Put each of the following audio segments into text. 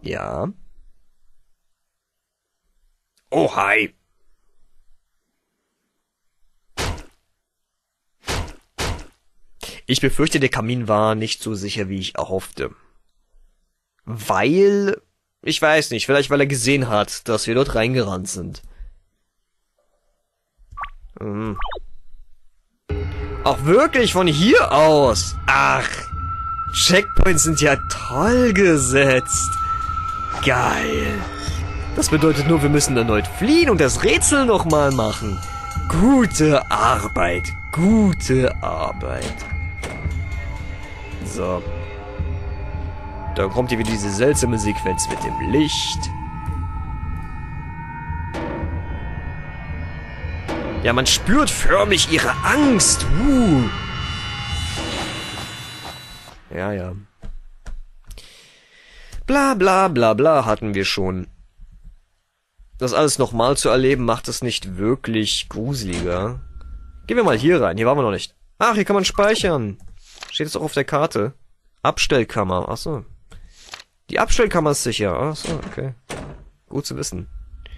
Ja. Oh, hi. Ich befürchte, der Kamin war nicht so sicher, wie ich erhoffte. Weil, ich weiß nicht, vielleicht weil er gesehen hat, dass wir dort reingerannt sind. Hm. Ach wirklich, von hier aus? Ach, Checkpoints sind ja toll gesetzt. Geil. Das bedeutet nur, wir müssen erneut fliehen und das Rätsel nochmal machen. Gute Arbeit, gute Arbeit. So. Dann kommt hier wieder diese seltsame Sequenz mit dem Licht. Ja, man spürt förmlich ihre Angst. Ja, ja. Bla bla bla bla hatten wir schon. Das alles nochmal zu erleben, macht es nicht wirklich gruseliger. Gehen wir mal hier rein. Hier waren wir noch nicht. Ach, hier kann man speichern. Steht es auch auf der Karte. Abstellkammer. Ach so. Die Abstellkammer ist sicher. Ach so, okay. Gut zu wissen.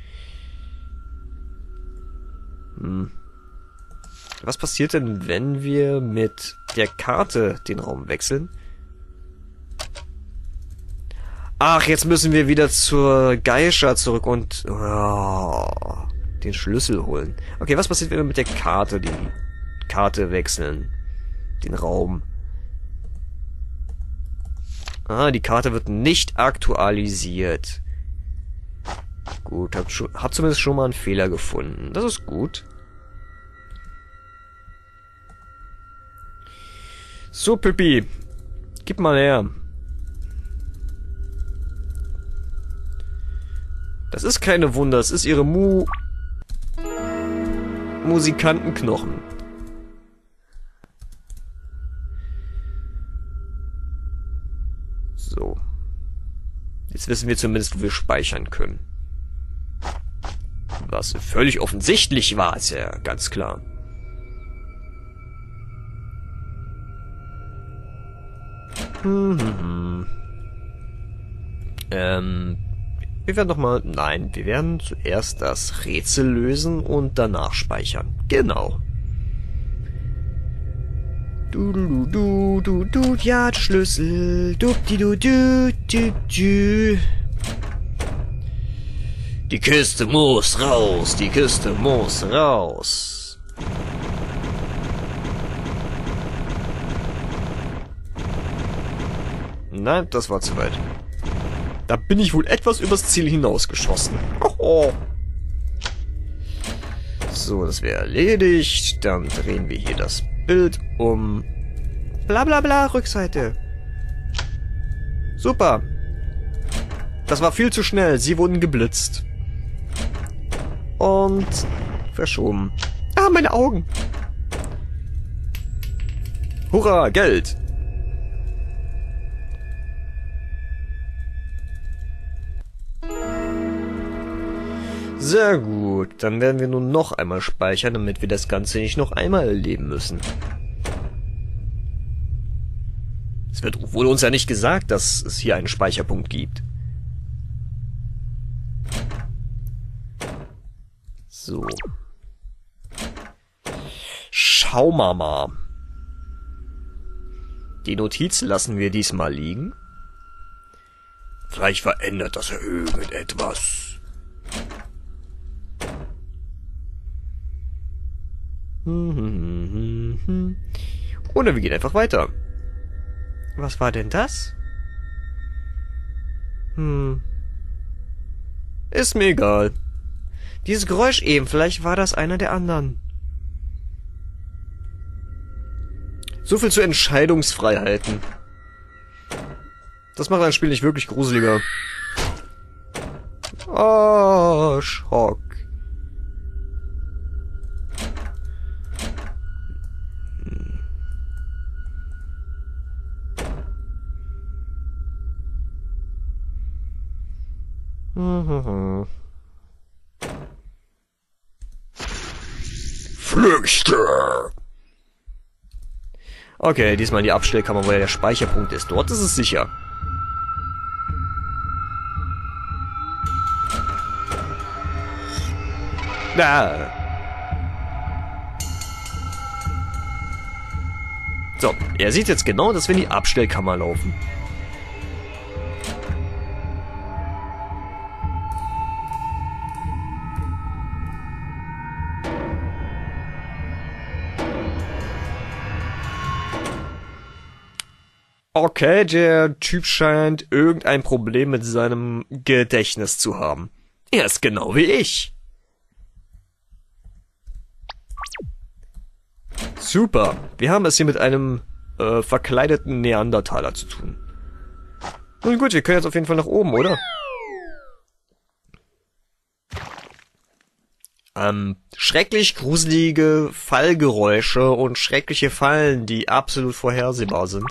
Was passiert denn, wenn wir mit der Karte den Raum wechseln? Ach, jetzt müssen wir wieder zur Geisha zurück und den Schlüssel holen. Okay, was passiert, wenn wir mit der Karte die Karte wechseln? Den Raum. Ah, die Karte wird nicht aktualisiert. Gut, hab zumindest schon mal einen Fehler gefunden. Das ist gut. So, Pippi. Gib mal her. Das ist keine Wunder, es ist ihre Musikantenknochen. So. Jetzt wissen wir zumindest, wo wir speichern können. Was völlig offensichtlich war, ist ja ganz klar. Wir werden nochmal... Nein, wir werden zuerst das Rätsel lösen und danach speichern. Genau. Du, ja, Schlüssel. Du. Die Kiste muss raus, die Kiste muss raus. Nein, das war zu weit. Da bin ich wohl etwas übers Ziel hinausgeschossen. Oh. So, das wäre erledigt. Dann drehen wir hier das Bild um. Bla bla bla, Rückseite. Super. Das war viel zu schnell. Sie wurden geblitzt. Und verschoben. Ah, meine Augen. Hurra, Geld. Sehr gut, dann werden wir nun noch einmal speichern, damit wir das Ganze nicht noch einmal erleben müssen. Es wird wohl uns ja nicht gesagt, dass es hier einen Speicherpunkt gibt. So. Schauen wir mal. Die Notiz lassen wir diesmal liegen. Vielleicht verändert das ja irgendetwas. Oder wir gehen einfach weiter. Was war denn das? Ist mir egal. Dieses Geräusch eben, vielleicht war das einer der anderen. So viel zu Entscheidungsfreiheiten. Das macht ein Spiel nicht wirklich gruseliger. Oh, Schock. Flüchte! Okay, diesmal in die Abstellkammer, wo ja der Speicherpunkt ist. Dort ist es sicher. Ah. So, er sieht jetzt genau, dass wir in die Abstellkammer laufen. Okay, der Typ scheint irgendein Problem mit seinem Gedächtnis zu haben. Er ist genau wie ich. Super, wir haben es hier mit einem verkleideten Neandertaler zu tun. Nun gut, wir können jetzt auf jeden Fall nach oben, oder? Schrecklich gruselige Fallgeräusche und schreckliche Fallen, die absolut vorhersehbar sind.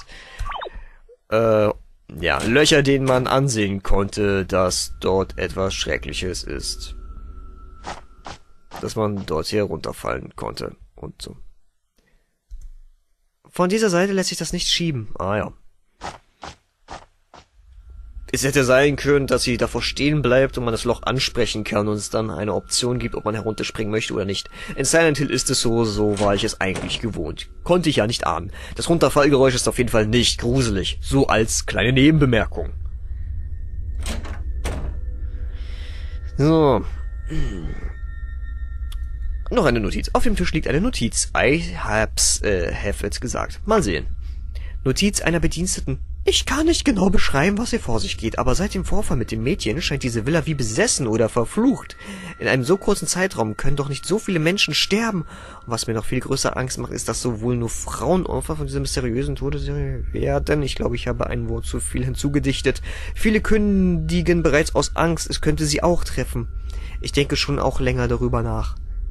Ja, Löcher, denen man ansehen konnte, dass dort etwas Schreckliches ist. Dass man dort hier runterfallen konnte und so. Von dieser Seite lässt sich das nicht schieben. Ah ja. Es hätte sein können, dass sie davor stehen bleibt und man das Loch ansprechen kann und es dann eine Option gibt, ob man herunterspringen möchte oder nicht. In Silent Hill ist es so war ich es eigentlich gewohnt. Konnte ich ja nicht ahnen. Das Runterfallgeräusch ist auf jeden Fall nicht gruselig. So als kleine Nebenbemerkung. So. Noch eine Notiz. Auf dem Tisch liegt eine Notiz. have it gesagt. Mal sehen. Notiz einer Bediensteten. Ich kann nicht genau beschreiben, was hier vor sich geht, aber seit dem Vorfall mit dem Mädchen scheint diese Villa wie besessen oder verflucht. In einem so kurzen Zeitraum können doch nicht so viele Menschen sterben. Und was mir noch viel größere Angst macht, ist, dass sowohl nur Frauen Opfer von dieser mysteriösen Todesserie werden. Ich glaube, ich habe ein Wort zu viel hinzugedichtet. Viele kündigen bereits aus Angst, es könnte sie auch treffen. Ich denke schon auch länger darüber nach.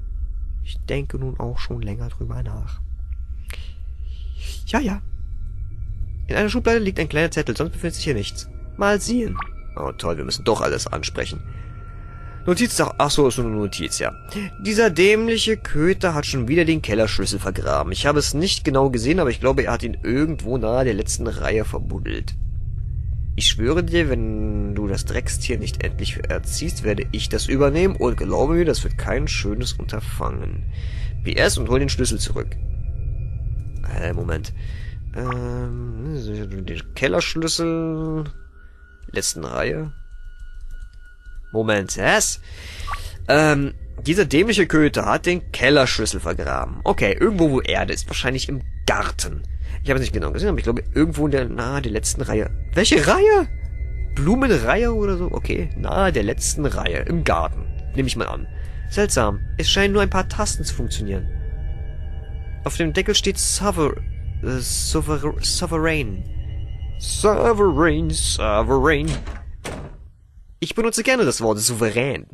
Ja. In einer Schublade liegt ein kleiner Zettel, sonst befindet sich hier nichts. Mal sehen. Oh toll, wir müssen doch alles ansprechen. Notiz, ach so, ist nur eine Notiz, ja. Dieser dämliche Köter hat schon wieder den Kellerschlüssel vergraben. Ich habe es nicht genau gesehen, aber ich glaube, er hat ihn irgendwo nahe der letzten Reihe verbuddelt. Ich schwöre dir, wenn du das Dreckstier nicht endlich erziehst, werde ich das übernehmen und glaube mir, das wird kein schönes Unterfangen. PS und hol den Schlüssel zurück. Moment. Den Kellerschlüssel. Letzten Reihe. Moment, was? Dieser dämliche Köter hat den Kellerschlüssel vergraben. Okay, irgendwo wo Erde ist. Wahrscheinlich im Garten. Ich habe es nicht genau gesehen, aber ich glaube irgendwo nahe der letzten Reihe. Welche Reihe? Blumenreihe oder so? Okay, nahe der letzten Reihe. Im Garten. Nehme ich mal an. Seltsam. Es scheinen nur ein paar Tasten zu funktionieren. Auf dem Deckel steht Sovereign. Ich benutze gerne das Wort souverän.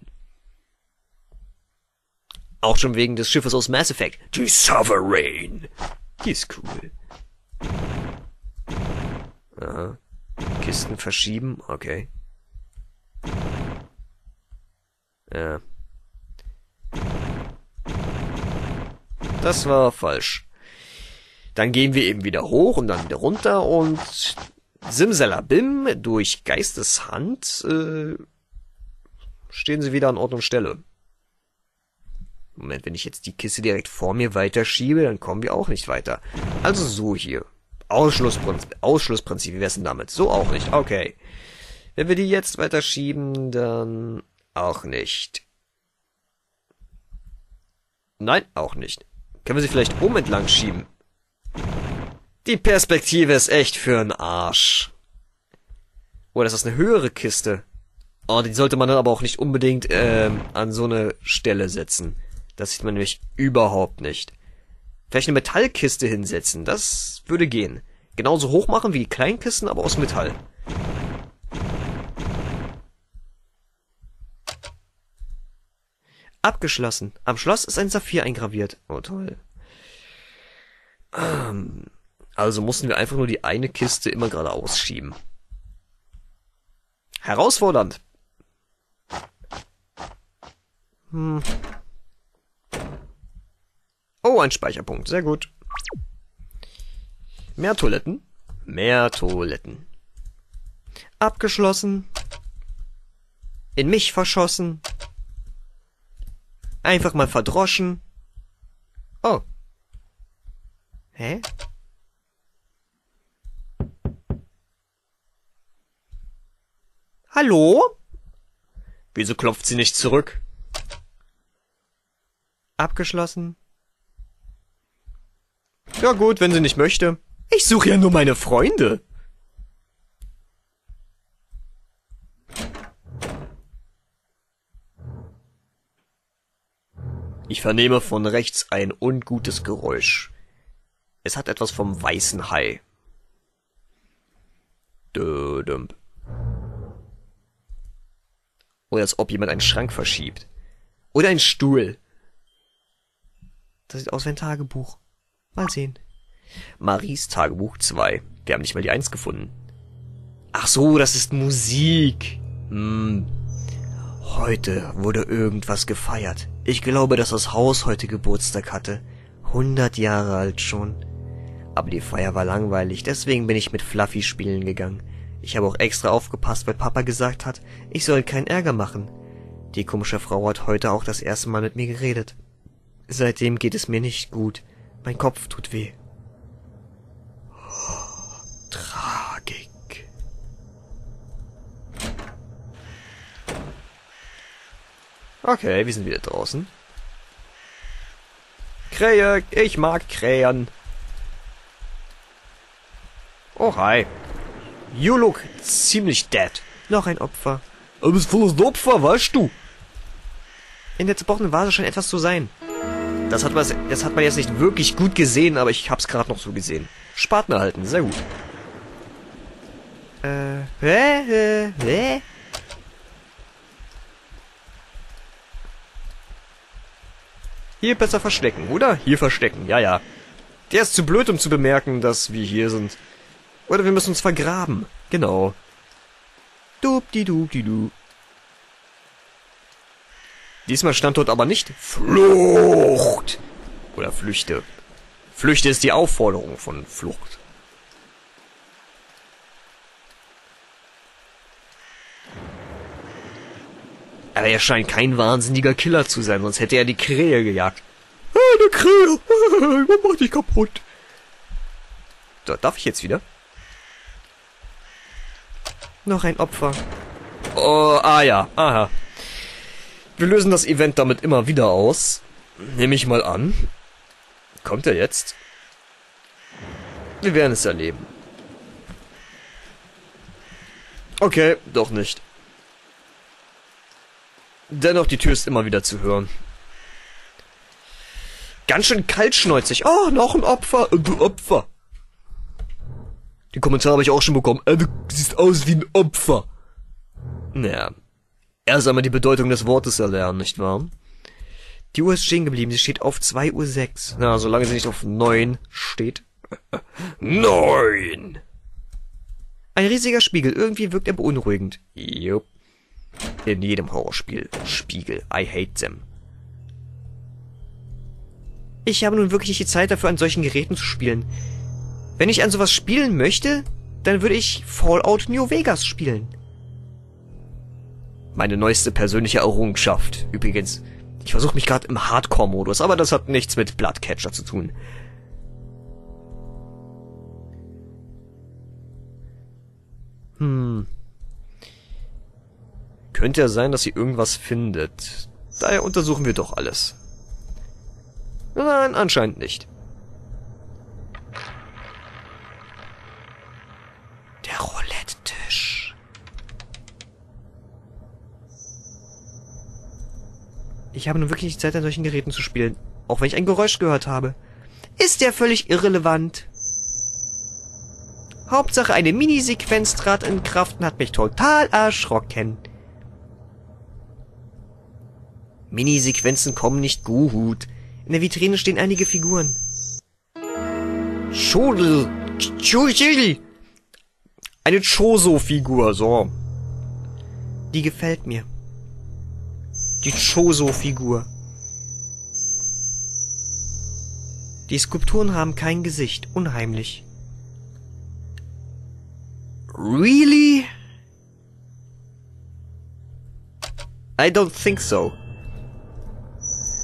Auch schon wegen des Schiffes aus Mass Effect. Die Sovereign. Die ist cool. Aha. Kisten verschieben, okay. Ja. Das war falsch. Dann gehen wir eben wieder hoch und dann wieder runter und simsalabim, durch Geisteshand stehen sie wieder an Ort und Stelle. Moment, wenn ich jetzt die Kiste direkt vor mir weiterschiebe, dann kommen wir auch nicht weiter. Also so hier. Ausschlussprinzip, wie wär's denn damit? So auch nicht, okay. Wenn wir die jetzt weiterschieben, dann auch nicht. Nein, auch nicht. Können wir sie vielleicht oben entlang schieben? Die Perspektive ist echt für'n Arsch. Oh, das ist eine höhere Kiste. Oh, die sollte man dann aber auch nicht unbedingt an so eine Stelle setzen. Das sieht man nämlich überhaupt nicht. Vielleicht eine Metallkiste hinsetzen, das würde gehen. Genauso hoch machen wie die Kleinkisten, aber aus Metall. Abgeschlossen. Am Schloss ist ein Saphir eingraviert. Oh, toll. Also mussten wir einfach nur die eine Kiste immer geradeaus schieben. Herausfordernd. Oh, ein Speicherpunkt. Sehr gut. Mehr Toiletten. Mehr Toiletten. Abgeschlossen. In mich verschossen. Einfach mal verdroschen. Oh. Hä? Hallo? Wieso klopft sie nicht zurück? Abgeschlossen. Ja gut, wenn sie nicht möchte. Ich suche ja nur meine Freunde. Ich vernehme von rechts ein ungutes Geräusch. Es hat etwas vom weißen Hai. Dödüm. Oder als ob jemand einen Schrank verschiebt. Oder ein Stuhl. Das sieht aus wie ein Tagebuch. Mal sehen. Maries Tagebuch 2. Wir haben nicht mal die 1 gefunden. Ach so, das ist Musik. Heute wurde irgendwas gefeiert. Ich glaube, dass das Haus heute Geburtstag hatte. 100 Jahre alt schon. Aber die Feier war langweilig, deswegen bin ich mit Fluffy spielen gegangen. Ich habe auch extra aufgepasst, weil Papa gesagt hat, ich soll keinen Ärger machen. Die komische Frau hat heute auch das erste Mal mit mir geredet. Seitdem geht es mir nicht gut. Mein Kopf tut weh. Tragik. Okay, wir sind wieder draußen. Krähe, ich mag Krähen. Oh, hi. You look ziemlich dead. Noch ein Opfer. Du bist volles Opfer, weißt du? In der zerbrochenen Vase scheint etwas zu sein. Das hat man jetzt nicht wirklich gut gesehen, aber ich hab's gerade noch so gesehen. Spaten erhalten, sehr gut. Hier besser verstecken, oder? Hier verstecken, ja, ja. Der ist zu blöd, um zu bemerken, dass wir hier sind. Oder wir müssen uns vergraben. Genau. Dubdi-dubdi-du. Diesmal stand dort aber nicht Flucht. Oder Flüchte. Flüchte ist die Aufforderung von Flucht. Aber er scheint kein wahnsinniger Killer zu sein, sonst hätte er die Krähe gejagt. Eine Krähe! Man macht dich kaputt. So, darf ich jetzt wieder? Noch ein Opfer. Oh, ja, aha. Wir lösen das Event damit immer wieder aus. Nehme ich mal an. Kommt er jetzt? Wir werden es erleben. Okay, doch nicht. Dennoch, die Tür ist immer wieder zu hören. Ganz schön kaltschnäuzig. Oh, noch ein Opfer. Du Opfer. Die Kommentare habe ich auch schon bekommen. Du siehst aus wie ein Opfer. Naja. Erst einmal die Bedeutung des Wortes erlernen, nicht wahr? Die Uhr ist stehen geblieben. Sie steht auf 2:06 Uhr. Na, solange sie nicht auf 9 steht. 9! Ein riesiger Spiegel. Irgendwie wirkt er beunruhigend. Jupp. In jedem Horrorspiel. Spiegel. I hate them. Ich habe nun wirklich nicht die Zeit dafür, an solchen Geräten zu spielen. Wenn ich an sowas spielen möchte, dann würde ich Fallout New Vegas spielen. Meine neueste persönliche Errungenschaft. Übrigens, ich versuche mich gerade im Hardcore-Modus, aber das hat nichts mit Bloodcatcher zu tun. Könnte ja sein, dass sie irgendwas findet. Daher untersuchen wir doch alles. Nein, anscheinend nicht. Der Roulette-Tisch. Ich habe nun wirklich nicht Zeit, an solchen Geräten zu spielen, auch wenn ich ein Geräusch gehört habe. Ist ja völlig irrelevant. Hauptsache eine Minisequenz trat in Kraft und hat mich total erschrocken. Minisequenzen kommen nicht gut. In der Vitrine stehen einige Figuren. Schodel. Eine Choso-Figur, so. Die gefällt mir. Die Choso-Figur. Die Skulpturen haben kein Gesicht. Unheimlich. Really? I don't think so.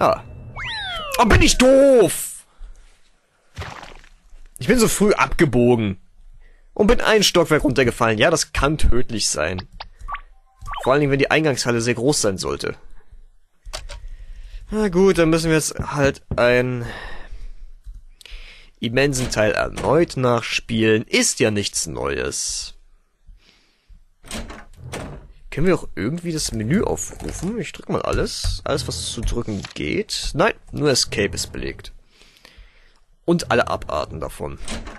Ah. Oh, bin ich doof! Ich bin so früh abgebogen. Und bin ein Stockwerk runtergefallen. Ja, das kann tödlich sein. Vor allen Dingen, wenn die Eingangshalle sehr groß sein sollte. Na gut, dann müssen wir jetzt halt einen immensen Teil erneut nachspielen. Ist ja nichts Neues. Können wir auch irgendwie das Menü aufrufen? Ich drücke mal alles. Alles, was zu drücken geht. Nein, nur Escape ist belegt. Und alle Abarten davon.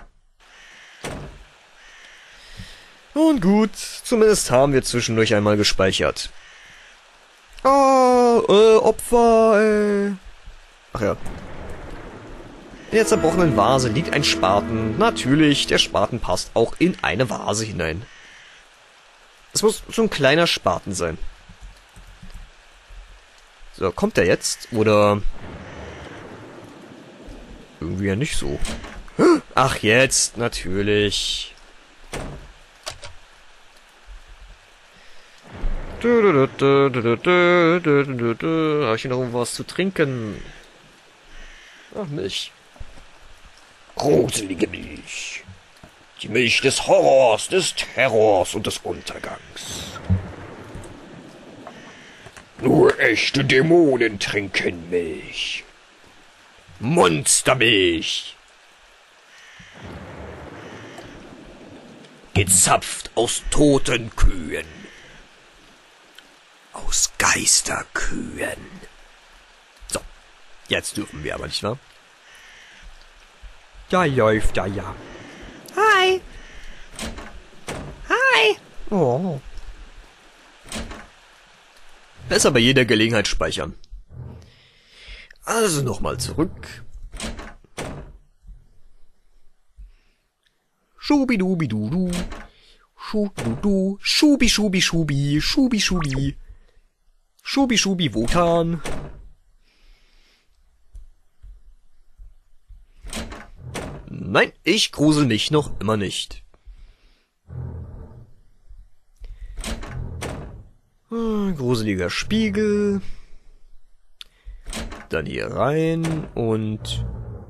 Und gut, zumindest haben wir zwischendurch einmal gespeichert. Opfer, Ach ja. In der zerbrochenen Vase liegt ein Spaten. Natürlich, der Spaten passt auch in eine Vase hinein. Es muss so ein kleiner Spaten sein. So, kommt er jetzt? Oder... irgendwie ja nicht so. Ach, jetzt, natürlich. Habe ich hier noch irgendwas zu trinken? Ach, Milch. Gruselige Milch. Die Milch des Horrors, des Terrors und des Untergangs. Nur echte Dämonen trinken Milch. Monstermilch. Gezapft aus toten Kühen. Aus Geisterkühen. So, jetzt dürfen wir aber, nicht wahr? Da läuft er ja. Hi. Hi. Oh. Besser bei jeder Gelegenheit speichern. Also nochmal zurück. Schubidubidudu. Schubidudu. Schubi, schubi, schubi. Schubi, schubi. Schubi, schubi, Wotan. Nein, ich grusel mich noch immer nicht. Gruseliger Spiegel. Dann hier rein und...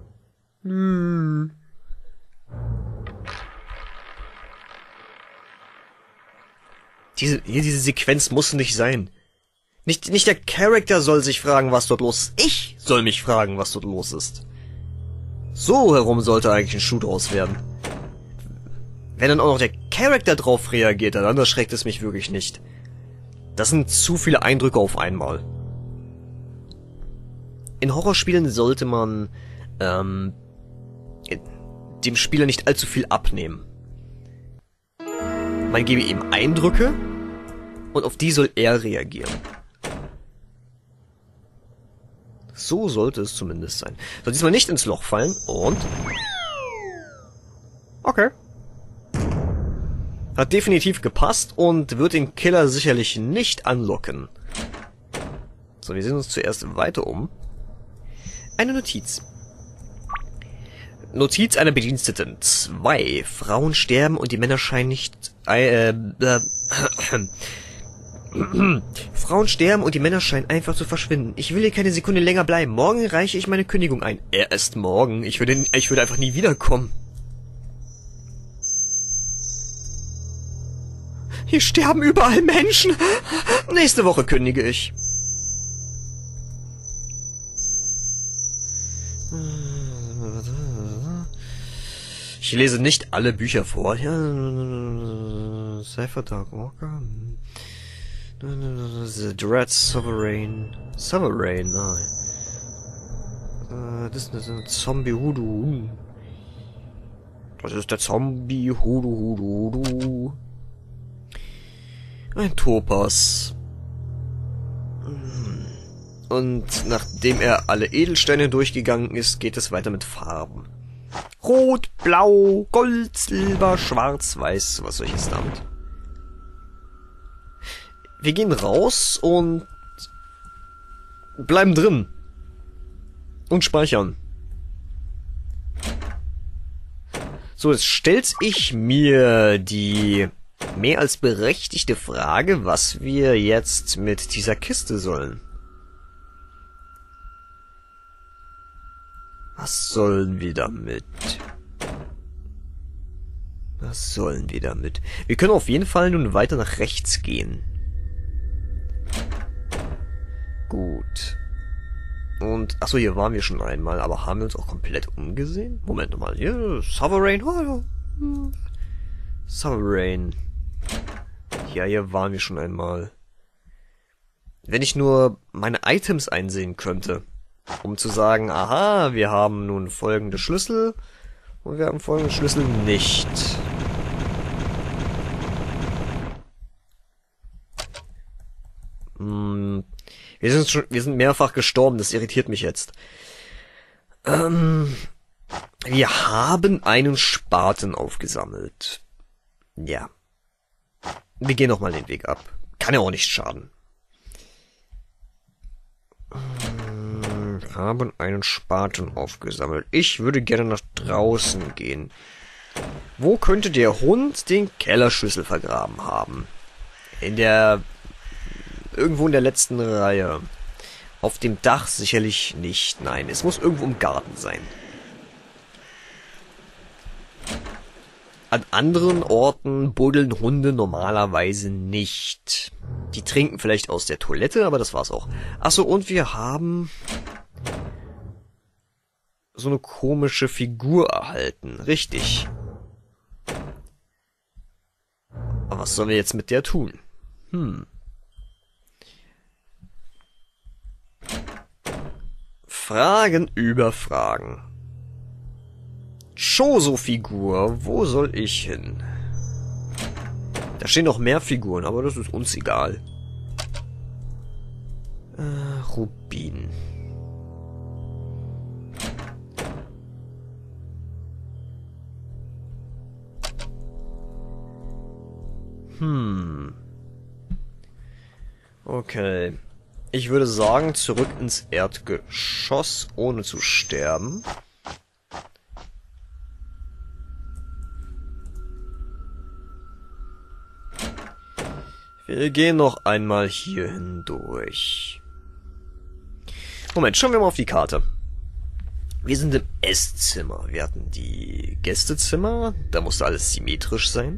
Diese Sequenz muss nicht sein. Nicht der Charakter soll sich fragen, was dort los ist. Ich soll mich fragen, was dort los ist. So herum sollte eigentlich ein Schuh draus werden. Wenn dann auch noch der Charakter drauf reagiert, dann erschreckt es mich wirklich nicht. Das sind zu viele Eindrücke auf einmal. In Horrorspielen sollte man dem Spieler nicht allzu viel abnehmen. Man gebe ihm Eindrücke und auf die soll er reagieren. So sollte es zumindest sein. So, diesmal nicht ins Loch fallen und... Okay. Hat definitiv gepasst und wird den Killer sicherlich nicht anlocken. So, wir sehen uns zuerst weiter um. Eine Notiz. Notiz einer Bediensteten. 2. Frauen sterben und die Männer scheinen nicht... Frauen sterben und die Männer scheinen einfach zu verschwinden. Ich will hier keine Sekunde länger bleiben. Morgen reiche ich meine Kündigung ein. Erst morgen. Ich würde einfach nie wiederkommen. Hier sterben überall Menschen. Nächste Woche kündige ich. Ich lese nicht alle Bücher vor. Ja, Cypher Dark Walker. The Dread Sovereign. Sovereign, nein. Das ist ein Zombie Hoodoo. Das ist der Zombie Hoodoo. Ein Topaz. Und nachdem er alle Edelsteine durchgegangen ist, geht es weiter mit Farben. Rot, Blau, Gold, Silber, Schwarz, Weiß, was soll ich jetzt damit? Wir gehen raus und bleiben drin. Und speichern. So, jetzt stellt ich mir die mehr als berechtigte Frage, was wir jetzt mit dieser Kiste sollen. Was sollen wir damit? Was sollen wir damit? Wir können auf jeden Fall nun weiter nach rechts gehen. Gut. Und, achso, hier waren wir schon einmal, aber haben wir uns auch komplett umgesehen? Moment nochmal, hier, Sovereign, hallo. Sovereign. Ja, hier waren wir schon einmal. Wenn ich nur meine Items einsehen könnte, um zu sagen, aha, wir haben nun folgende Schlüssel und wir haben folgende Schlüssel nicht. Wir sind mehrfach gestorben, das irritiert mich jetzt. Wir haben einen Spaten aufgesammelt. Ja. Wir gehen nochmal den Weg ab. Kann ja auch nicht schaden. Wir haben einen Spaten aufgesammelt. Ich würde gerne nach draußen gehen. Wo könnte der Hund den Kellerschlüssel vergraben haben? Irgendwo in der letzten Reihe. Auf dem Dach sicherlich nicht. Nein, es muss irgendwo im Garten sein. An anderen Orten buddeln Hunde normalerweise nicht. Die trinken vielleicht aus der Toilette, aber das war's auch. Achso, und wir haben so eine komische Figur erhalten. Richtig. Aber was sollen wir jetzt mit der tun? Fragen über Fragen. Choso-Figur, wo soll ich hin? Da stehen noch mehr Figuren, aber das ist uns egal. Rubin. Okay. Ich würde sagen, zurück ins Erdgeschoss, ohne zu sterben. Wir gehen noch einmal hier hindurch. Moment, schauen wir mal auf die Karte. Wir sind im Esszimmer. Wir hatten die Gästezimmer. Da musste alles symmetrisch sein.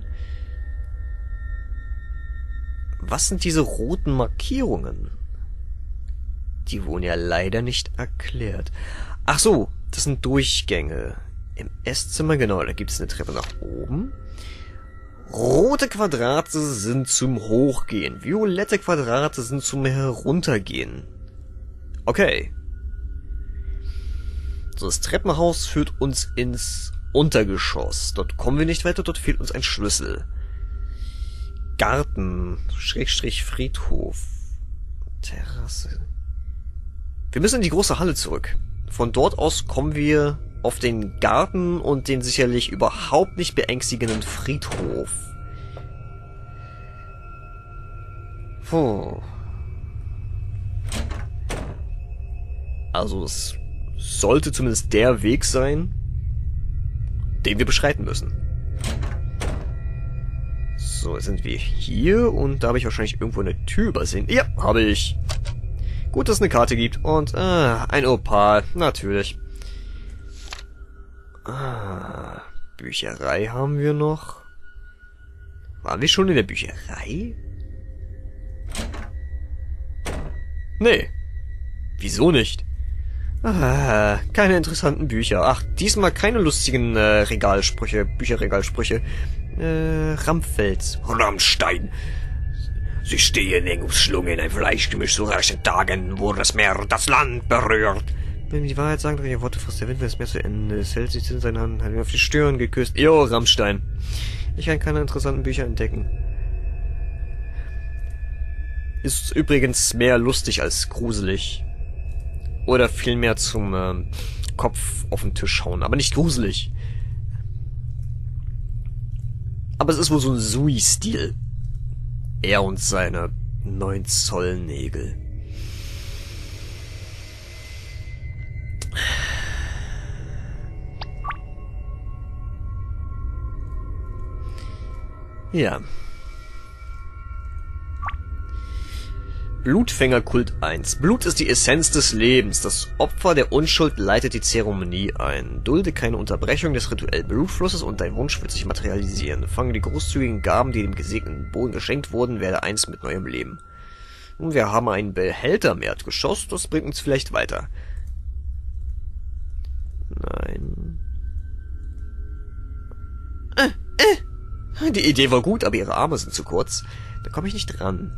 Was sind diese roten Markierungen? Die wurden ja leider nicht erklärt. Ach so, das sind Durchgänge. Im Esszimmer, genau, da gibt es eine Treppe nach oben. Rote Quadrate sind zum Hochgehen. Violette Quadrate sind zum Heruntergehen. Okay. So, das Treppenhaus führt uns ins Untergeschoss. Dort kommen wir nicht weiter, dort fehlt uns ein Schlüssel. Garten, Schrägstrich Friedhof. Terrasse. Wir müssen in die große Halle zurück. Von dort aus kommen wir auf den Garten und den sicherlich überhaupt nicht beängstigenden Friedhof. Puh. Also es sollte zumindest der Weg sein, den wir beschreiten müssen. So, jetzt sind wir hier und da habe ich wahrscheinlich irgendwo eine Tür übersehen. Ja, habe ich. Gut, dass es eine Karte gibt. Und ein Opal, natürlich. Bücherei haben wir noch. Waren wir schon in der Bücherei? Nee. Wieso nicht? Keine interessanten Bücher. Ach, diesmal keine lustigen Regalsprüche, Bücherregalsprüche. Ramfels. Rammstein. Sie stehen eng umschlungen, ein Fleischgemisch zu raschen Tagen, wo das Meer das Land berührt. Wenn wir die Wahrheit sagen, ihre Worte frisst der Wind, wenn das Meer zu Ende. Es hält sich in seinen Hand, hat ihn auf die Stirn geküsst. Jo, Rammstein. Ich kann keine interessanten Bücher entdecken. Ist übrigens mehr lustig als gruselig. Oder vielmehr zum Kopf auf den Tisch hauen, aber nicht gruselig. Aber es ist wohl so ein Sui-Stil. Er und seine 9 Zoll Nägel. Ja. Blutfängerkult 1. Blut ist die Essenz des Lebens. Das Opfer der Unschuld leitet die Zeremonie ein. Dulde keine Unterbrechung des rituellen Blutflusses und dein Wunsch wird sich materialisieren. Fange die großzügigen Gaben, die dem gesegneten Boden geschenkt wurden, werde eins mit neuem Leben. Nun, wir haben einen Behälter im Erdgeschoss. Das bringt uns vielleicht weiter. Nein. Die Idee war gut, aber ihre Arme sind zu kurz. Da komme ich nicht dran.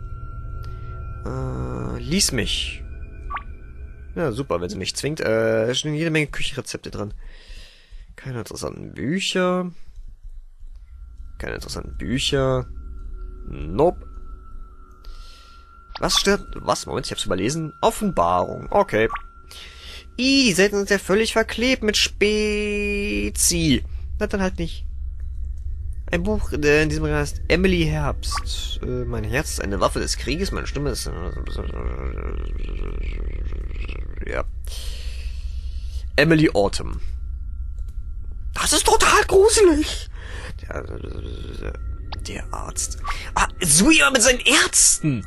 Lies mich. Ja, super, wenn sie mich zwingt. Da stehen jede Menge Küchenrezepte dran. Keine interessanten Bücher. Keine interessanten Bücher. Nope. Was stört... Was? Moment, ich hab's überlesen. Offenbarung. Okay. Die Seiten sind ja völlig verklebt mit Spezi. Na, dann halt nicht. Ein Buch, in diesem Bereich heißt Emily Herbst. Mein Herz ist eine Waffe des Krieges, meine Stimme ist... Ja. Emily Autumn. Das ist total gruselig. Der Arzt. Ah, Suia mit seinen Ärzten.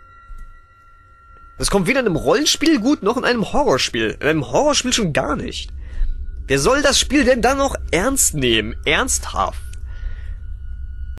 Das kommt weder in einem Rollenspiel gut, noch in einem Horrorspiel. In einem Horrorspiel schon gar nicht. Wer soll das Spiel denn dann noch ernst nehmen? Ernsthaft?